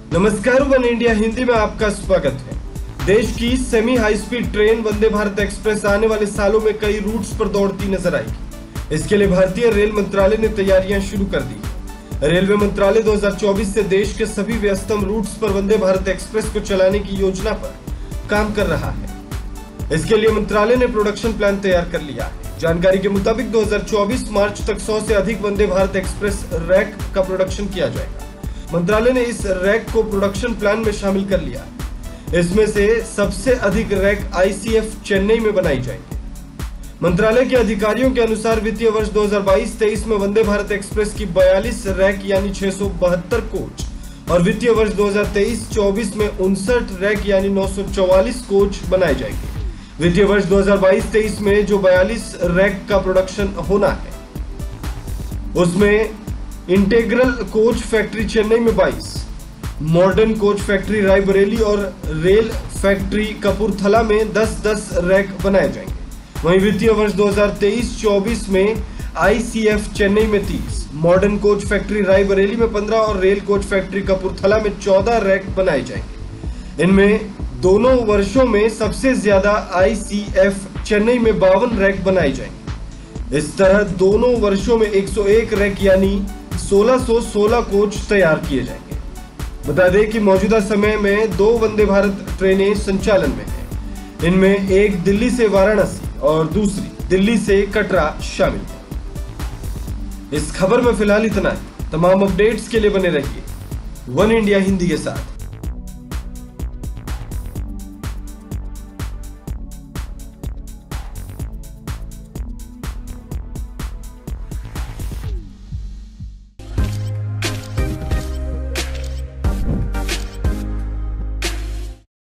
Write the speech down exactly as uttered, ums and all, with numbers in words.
नमस्कार, one India Hindi में आपका स्वागत है। देश की semi high speed train Vande Bharat express आने वाले सालों में कई रूट्स पर दौड़ती नजर आएगी। इसके लिए भारतीय रेल मंत्रालय ने तैयारियां शुरू कर दी। रेलवे मंत्रालय दो हज़ार चौबीस से देश के सभी व्यस्तम रूट्स पर वंदे भारत एक्सप्रेस को चलाने की योजना पर काम कर रहा है। इसके लिए मंत्रालय ने प्रोडक्शन प्लान तैयार कर लिया है। जानकारी के मुताबिक दो हज़ार चौबीस मार्च तक सौ से अधिक वंदे भारत एक्सप्रेस रैक का प्रोडक्शन किया जाएगा। मंत्रालय ने इस रैक को प्रोडक्शन प्लान में शामिल कर लिया है। इसमें से सबसे अधिक रैक आईसीएफ चेन्नई में बनाई जाएंगे। मंत्रालय के अधिकारियों के अनुसार वित्तीय वर्ष दो हज़ार बाईस तेईस में वंदे भारत एक्सप्रेस की बयालीस रैक यानी छह सौ बहत्तर कोच और वित्तीय वर्ष दो हज़ार तेईस चौबीस में उनसठ रैक यानी नौ सौ चौवालीस कोच बनाए जाएंगे। वित्तीय वर्ष दो हज़ार बाईस तेईस में जो बयालीस रैक का प्रोडक्शन होना है उसमें इंटीग्रल कोच फैक्ट्री चेन्नई में बाईस, मॉडर्न कोच फैक्ट्री रायबरेली और रेल फैक्ट्री कपूरथला में दस दस रैक बनाए जाएंगे। वहीं वित्तीय वर्ष दो हज़ार तेईस चौबीस में आईसीएफ चेन्नई में तीस, मॉडर्न कोच फैक्ट्री रायबरेली में पंद्रह और रेल कोच फैक्ट्री कपूरथला में चौदह रैक बनाए जाएंगे। इनमें दोनों वर्षों में सबसे ज्यादा आईसीएफ चेन्नई में बावन रैक बनाए जाएंगे। इस तरह दोनों वर्षों में एक सौ एक रैक यानी सोलह सौ सोलह कोच तैयार किए जाएंगे। बता दें कि मौजूदा समय में दो वंदे भारत ट्रेनें संचालन में हैं। इनमें एक दिल्ली से वाराणसी और दूसरी दिल्ली से कटरा शामिल है। इस खबर में फिलहाल इतना ही। तमाम अपडेट्स के लिए बने रहिए वन इंडिया हिंदी के साथ।